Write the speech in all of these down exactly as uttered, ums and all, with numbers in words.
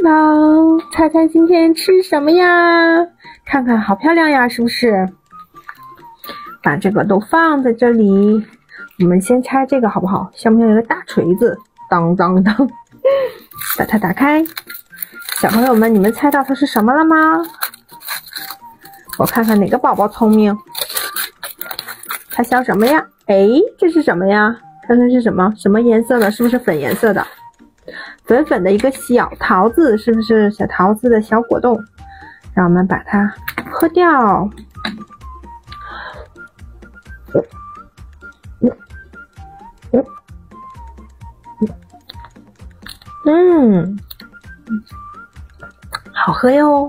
当，猜猜今天吃什么呀？看看好漂亮呀，是不是？把这个都放在这里，我们先拆这个好不好？像不像一个大锤子？当当当，把它打开。小朋友们，你们猜到它是什么了吗？我看看哪个宝宝聪明。它像什么呀？哎，这是什么呀？看看是什么？什么颜色的？是不是粉颜色的？粉粉的一个小桃子，是不是小桃子的小果冻？让我们把它喝掉。嗯，好喝哟。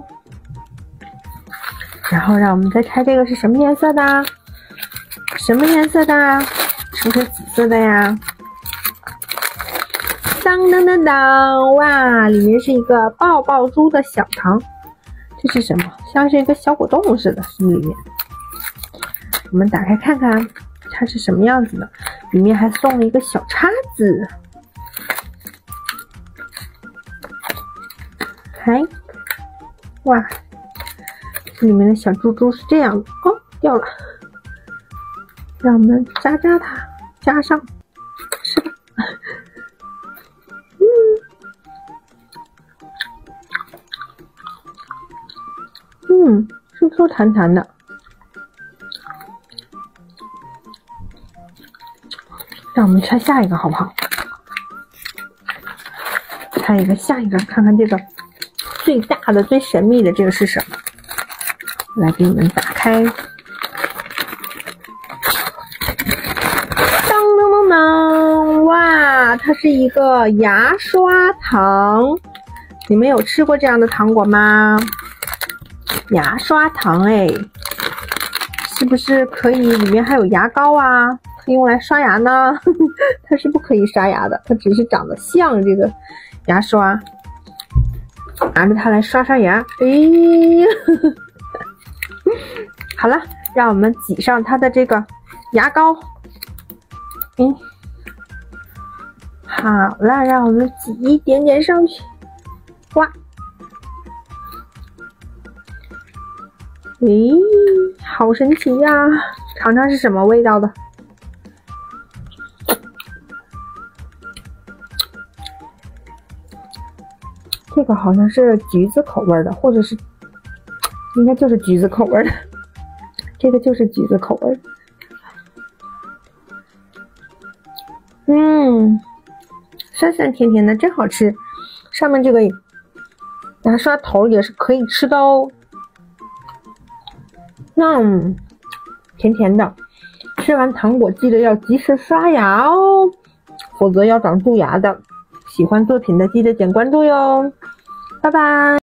然后让我们再猜这个是什么颜色的？什么颜色的？是不是紫色的呀？当当当当！哇，里面是一个爆爆珠的小糖，这是什么？像是一个小果冻似的，是里面。我们打开看看，它是什么样子的？里面还送了一个小叉子。开，哇，这里面的小珠珠是这样的哦，掉了。让我们扎扎它，加上，是吧？嗯，嗯，Q Q 弹弹的。让我们拆下一个好不好？拆一个，下一个，看看这个最大的、最神秘的这个是什么？来给你们打开。当当当当！哇，它是一个牙刷糖。你们有吃过这样的糖果吗？牙刷糖，哎，是不是可以？里面还有牙膏啊，可以用来刷牙呢。它是不可以刷牙的，它只是长得像这个牙刷。拿着它来刷刷牙。哎呀，好了，让我们挤上它的这个牙膏。嗯，好了，让我们挤一点点上去。哇，咦，好神奇呀！尝尝是什么味道的？这个好像是橘子口味的，或者是应该就是橘子口味的。这个就是橘子口味的。嗯，酸酸甜甜的，真好吃。上面这个牙刷头也是可以吃的哦。嗯，甜甜的。吃完糖果记得要及时刷牙哦，否则要长蛀牙的。喜欢作品的记得点关注哟，拜拜。